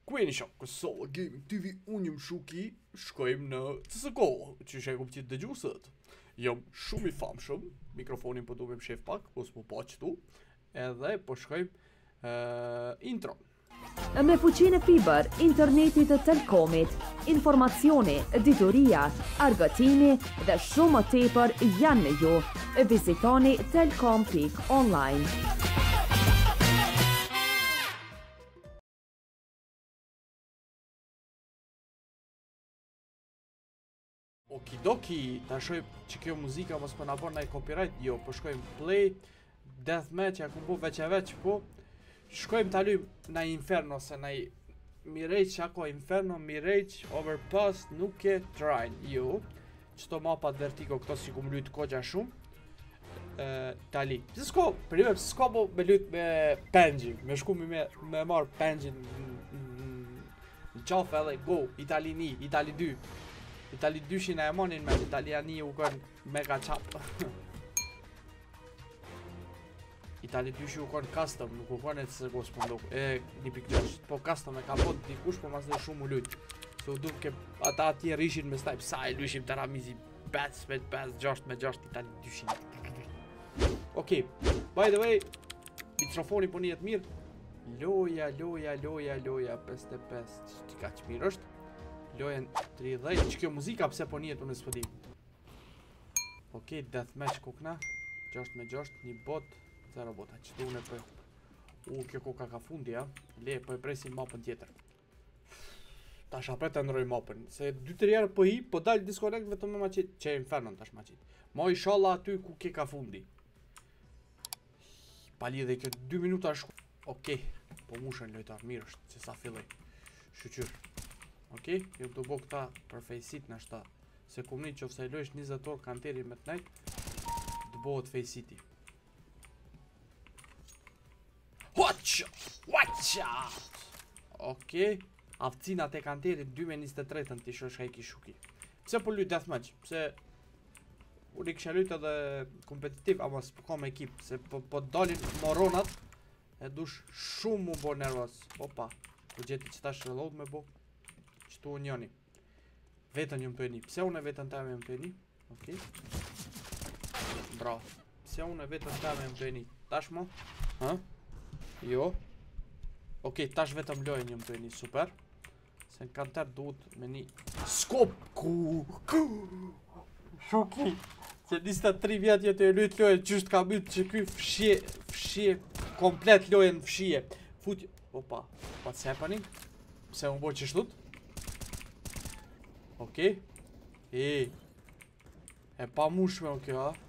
Kujeni shoh, Kosova Gaming TV, unë jam Shuki, shkojmë në CSGO, që shë e kom qitë dëgjusët. Jam shumë i famshëm, mikrofonin po duke më shef pak, ose po pa qëtu, edhe po shkojmë intro. Me fuqinë fiber, interneti të Telkomit, informacioni, dituria, argëtimi dhe shumë më tepër janë me ju. Vizitoni telkom.online. Okidoki, ta shojmë që kjo muzika mos po na bën ndaj copyright, jo, po shkojmë play, deathmatch, ja ku po veç e veç, po shkojmë ta lujmë na Inferno, se na Mirage, ako Inferno, Mirage, Overpass, nuk e trajn, jo, qëto mapat vertigo këto si ku më lujtë kogja shumë, tali. S'ko, për një s'ko po me lujtë me Pengjin, me shku me marë Pengjin në qafë edhe go, Itali 1, Itali 2. Itali 2 e monin me Italiani u kënë mega qap. Itali 2 u kënë custom, nuk u kënë e CSGO s'pëndok, një pikëgjash. Po custom e ka bot dikush, po mas dhe shumë u lujt. Se u duk ke ata atje rishin me stajp, sa e luishim të ramizi 5-5, 6-6 Itali 2. Okej, by the way, mikrofoni po njët mirë. Loja, 55, që ka që mirë është. Lojen 30, që kjo muzika pse po njetë unë s'po di. Okej, deathmatch kokna 6-6, një bot, 0 bota, që të unë e për. Kjo koka ka fundi, ja. Le, po e presim mapën tjetër. Ta shapret të ndroj mapën, se 2-3 herë po hi, po dalë disconnect vetëm me ma qitë, që e Infernon tash ma qitë. Ma i shalla aty ku ke ka fundi. Pali dhe kjo 2 minuta shku. Okej, po mushën lojtar, mirë është, që sa filloj. Shqyqyr. Okej, jo të bo këta për fejsit në shta. Se ku mëni që ofse e lojsh 20 orë kanteri me të nejt, të bohet fejsiti. Watcha! Okej, aftësinat e kanterit 2023 t'i shosh hajki shuki. Pse po luj deathmatch? Pse unë i kësha lujt edhe kompetitiv, ama s'po kam ekip. Se po dalin moronat, e dush shumë mu bo nervos. Opa, po gjeti që ta shreload me bo. Qëtu unë njoni. Vetën jëmë të e një. Pse unë e vetën të jëmë të e një? Okej. Bravo. Pse unë e vetën të jëmë të e një? Tash mo? Ha? Jo. Okej, tash vetëm lojën jëmë të e një. Super. Se në kanter duhet me një skop. Shuki. Se 23 vjetë jetë e lujtë lojën. Qështë ka mytë që kuj fshie. Komplet lojën fshie. Futi. Opa. What's happening? Pse unë boj që shtut? Okej. E pa mushme o kjo, ha?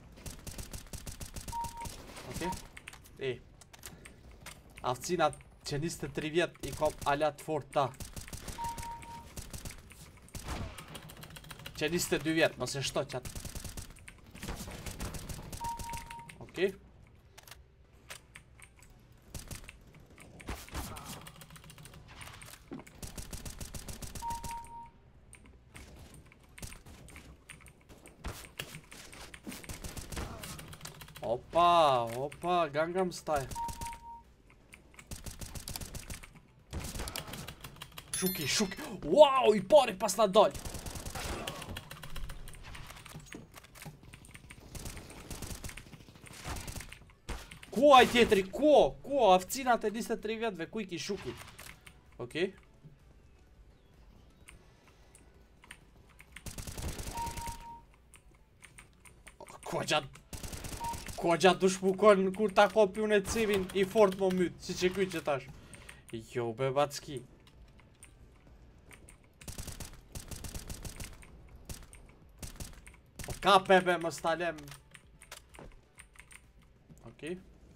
Okej. Aftësinat që 23 vjet i kom alat fort ta. Që 22 vjet, mëse shto qatë. Okej. Opa, Gangnam Style. Shuki. Wow, i pari pas na dal. Ku aj tjetri, ku, aftësinat e 23 vjetëve, ku i ki Shuki. Okej. Ko gjatë du shpukon kur ta kopi unë e civin i fort më mytë, si që kuj që tash. Jo, be batski. O ka pepe më stalem. Okej.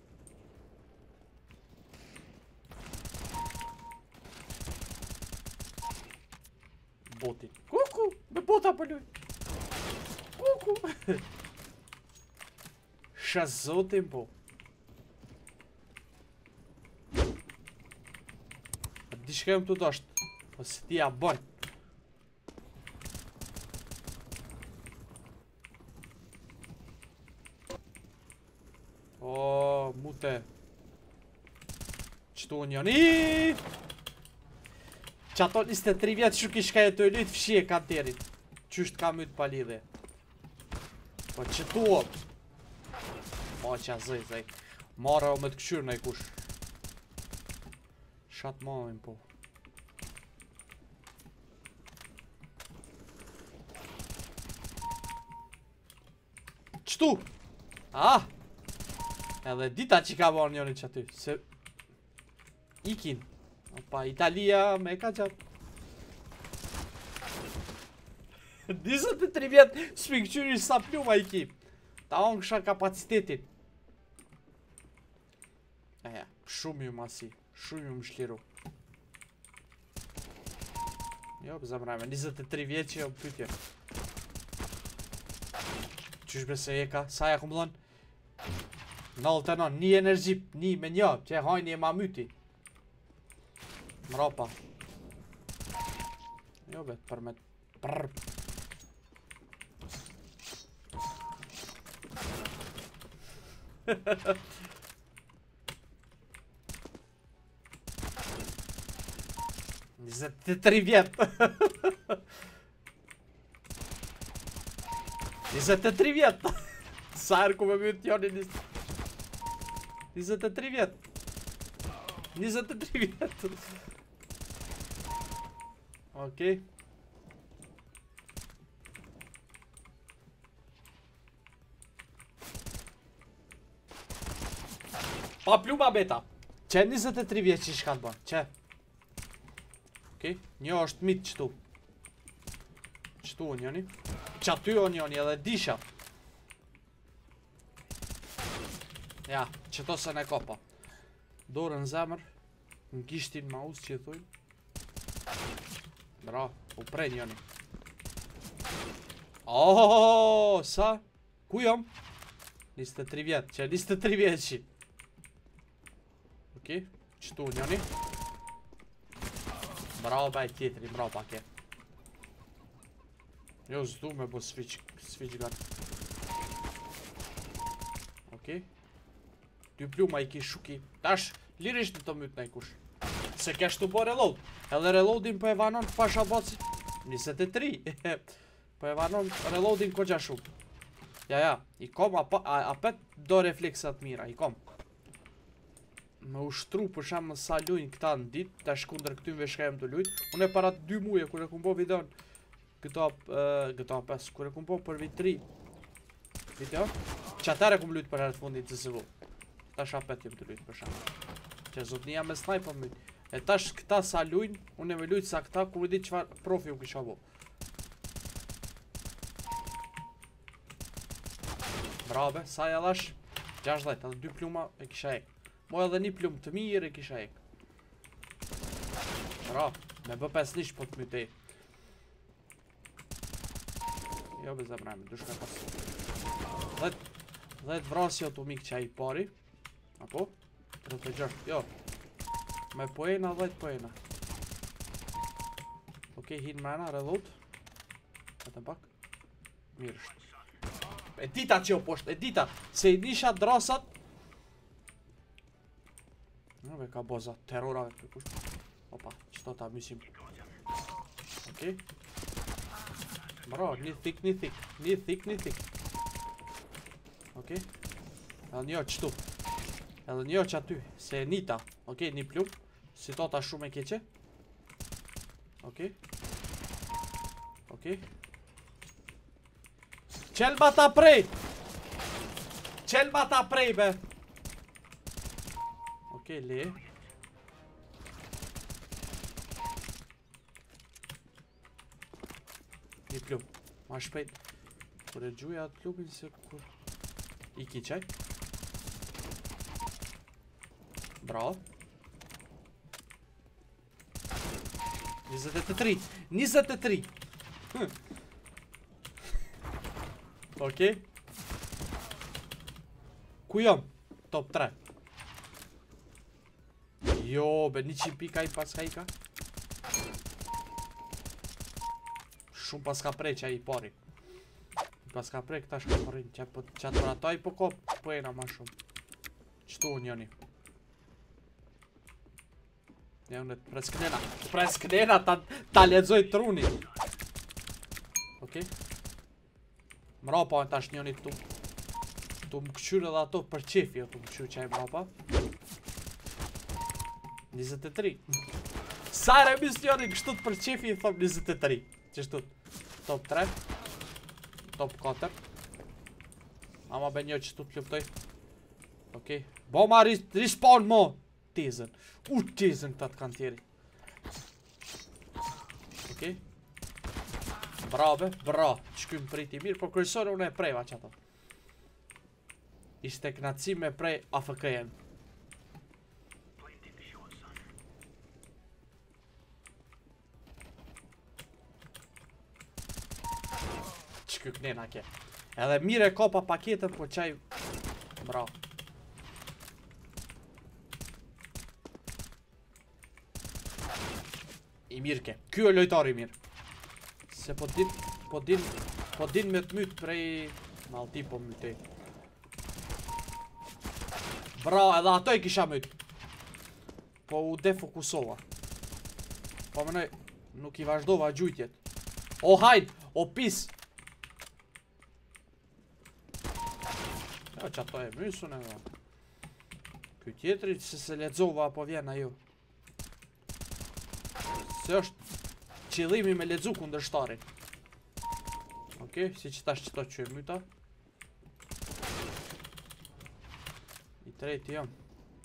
Botin. Kuku, me bota për luj. Kuku. Shazotin po. Di shkajmë të dashtë. Po si ti ja bërë. O, mute. Qëtu unë janë. Që ato 23 vjetë shuki shka jetu e lytë fshie kanterit. Qysht ka mytë pa lidhe. Po që tu o. Ma që a zëj. Mara o me të këshyrë në i kush. Shatë mamin po. Qëtu? Ah! Edhe dita që ka bërë njëri që aty. Se... Ikin. Opa, Italia me ka qatë. 23 vjetë shpikëqyri sa pluma i ki. Ta onë kësha kapacitetin. Eja, shumë ju masi. Shumë ju më shliru. Jo, pëzamrajme, 23 vjetë që jo pytje. Qysh bese e ka, sa ja ku më dhonë? 99, një energji, një me një, që e hajni e ma myti. Mrapa. Jo bet, për me... Prrr. Njëzet 3 vjetë. 23 vjetë. Sa erë ku me mytë joni 23 vjetë. 23 vjetë. Okej. Pa pluma beta. Që 23 vjetë që shka të bërë. Që? Okej. Një është mitë qëtu. Qëtu o njëni. Që aty o njëni edhe disha. Ja, qëto se ne kopa. Dorë në zemër. Në gishtin ma usë që i thuj. Bra, u prej njëni. Oooo, sa? Ku jom? 23 vjetë, që 23 vjetë që. Okej, qëtu njëni. Bravo baj tjetëri, bravo pa ke. Jo zdu me bo switch gun. Okej. Dy pluma i ki shuki. Tash, lirisht në të mytë në i kush. Se kesh të bo reload. Edhe reloadin për e vanon pasha baci 23. Për e vanon reloadin ko gja shumë. Ja, i kom apet do refleksat mira, i kom. Me ushtru për shemë sa lujnë këta në dit. Tash kundër këtymve shkajem të lujt. Unë e para 2 muje kër e kum bo videon. Gëta 5, kër e kum po për vit 3 video, që atër e kum lujt për herët fundit të zëvu. Tash apet jem të lujt për shemë. Që zotnia me sniper më. E tash këta sa lujnë, unë e me lujt sa këta, ku e di qëfar profi u kisha bo. Brave, sa ja dhash 60, edhe 2 pluma e kisha ek. Mo edhe 1 plum të mirë e kisha ek. Bravo, me bë 5 nish po të myte. Jo be zemrajme, dushka pas 10 vrasjo të mikë që a i pari. Apo? 36, jo. Me poena, 10 poena. Okej, hin mrena, reload. Vetëm pak. Mirë është. E dita që jo poshtë, e dita. Se i nisha drasat. Nëve ka boza, terrorave për kush. Opa, qëto ta mysim. Okej. Bro, një thik. Okej. Edhe një qëtu. Edhe një që aty, se e nita. Okej, një plum. Si to ta shumë e keqe. Okej. Qelba ta prej! Qelba ta prej, be! Okej, le. Një plum. Ma shpejt. Kur e gjuja atë plumin se kur... I ki qaj. Bravo. 23. 23. Okej. Ku jam? Top 3. Jo, be 100 pika i pas ka i ka. Shumë pas ka prej që a i pari. Pas ka prej këta shka parin. Qatë për ato i po ko pojena ma shumë. Qëtu unë njëni. Ja unë të presknena ta lexoj trunin. Okej. Mrapa tash njëri tu më këshyr edhe ato për qefi, tu më këshyr qaj mrapa. 23. Sa ere misioni kështu të për qefi i thom 23. Qështu top 3. Top 4. Ama be një qështu të luptoj. Okej. Bo ma respawn mo. Tezën. Tezën këta të kanë tjeri. Okej. Brave, bra. Shkym priti mirë, por kërësore unë e prejva që ato. Ishte knaci me prej AFK-jen. Qky knena ke. Edhe mire ka pa paketën, po qaj... Bra. I mirë ke. Kjo e lojtari mirë. Se po din me të mytë prej... Malti po mytej. Bra, edhe ato i kisha mytë. Po u defokusova. Po mënoj, nuk i vazhdova gjujtjet. O hajt, o pis. Jo që ato e mysun e va. Ky tjetëri që se ledzova apo vjen ajo. Se është qëllimi me ledzu kundërshtarin. Okej, si që tash qëto që e myta. I treti jam.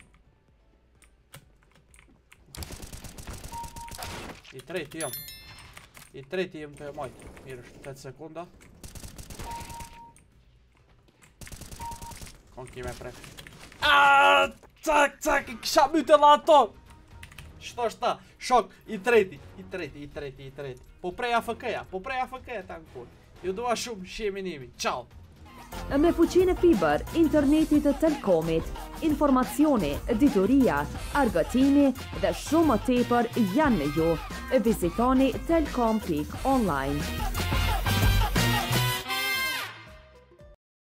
I treti jam të e majtë. Mirë është 8 sekunda. Kon kime prek. Cak, i kisha mytë edhe ato. Shto është ta, shok, i treti. Po prej AFK-ja ta në kur. Ju dua shumë shemi nimi. Ciao! Me fuqinë e fiber, internetit të Telkomit, informacioni, editoria, argëtimi dhe shumë më tepër janë me ju. Vizitoni telkom.online.